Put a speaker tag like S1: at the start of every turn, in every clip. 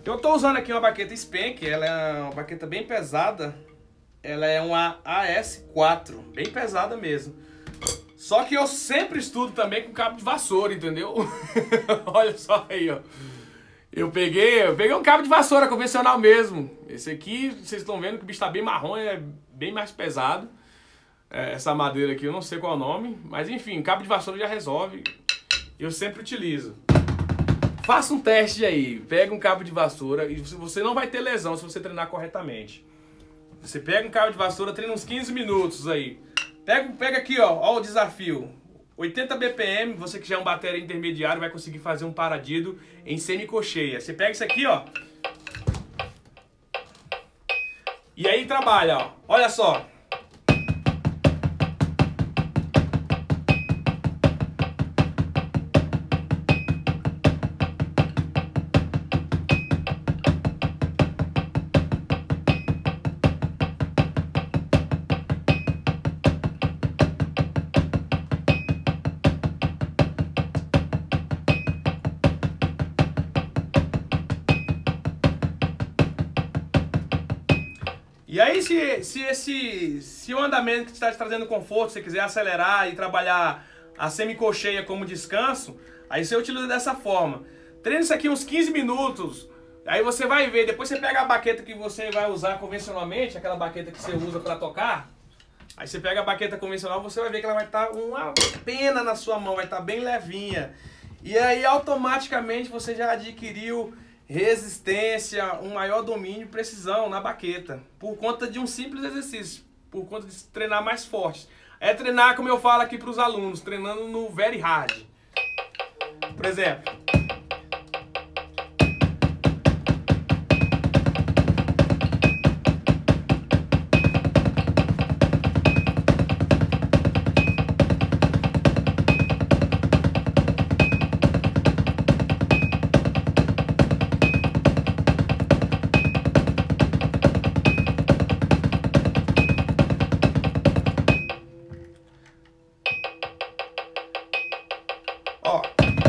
S1: Eu tô usando aqui uma baqueta Spank, ela é uma baqueta bem pesada. Ela é uma AS4, bem pesada mesmo. Só que eu sempre estudo também com cabo de vassoura, entendeu? Olha só aí, ó. Eu peguei um cabo de vassoura convencional mesmo. Esse aqui, vocês estão vendo que o bicho tá bem marrom, é bem mais pesado. Essa madeira aqui, eu não sei qual é o nome. Mas enfim, cabo de vassoura já resolve. Eu sempre utilizo. Faça um teste aí. Pega um cabo de vassoura e você não vai ter lesão se você treinar corretamente. Você pega um cabo de vassoura, treina uns 15 minutos aí. Pega aqui, ó o desafio. 80 BPM, você que já é um batera intermediário vai conseguir fazer um paradido em semicocheia. Você pega isso aqui, ó. E aí trabalha, ó. Olha só. E aí, se o andamento que está te trazendo conforto, você quiser acelerar e trabalhar a semicocheia como descanso, aí você utiliza dessa forma. Treina isso aqui uns 15 minutos, aí você vai ver, depois você pega a baqueta que você vai usar convencionalmente, aquela baqueta que você usa para tocar, aí você pega a baqueta convencional, você vai ver que ela vai estar uma pena na sua mão, vai estar bem levinha. E aí automaticamente você já adquiriu resistência, um maior domínio e precisão na baqueta, por conta de um simples exercício, por conta de treinar mais forte. É treinar, como eu falo aqui para os alunos, treinando no very hard. Por exemplo, ó.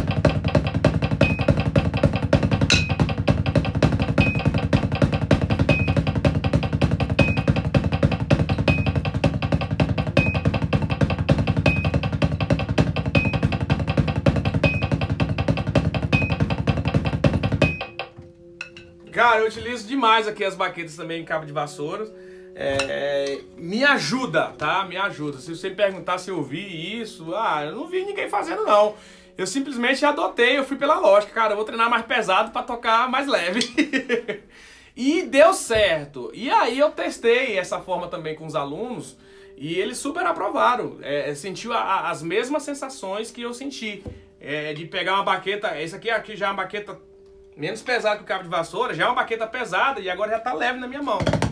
S1: Cara, eu utilizo demais aqui as baquetas também em cabo de vassouras. Me ajuda, tá? Me ajuda. Se você me perguntar se eu vi isso, eu não vi ninguém fazendo, não. Eu simplesmente adotei, eu fui pela lógica. Cara, eu vou treinar mais pesado pra tocar mais leve. E deu certo. E aí eu testei essa forma também com os alunos e eles super aprovaram. Sentiu as mesmas sensações que eu senti. De pegar uma baqueta, essa aqui já é uma baqueta menos pesada que o cabo de vassoura, já é uma baqueta pesada e agora já tá leve na minha mão.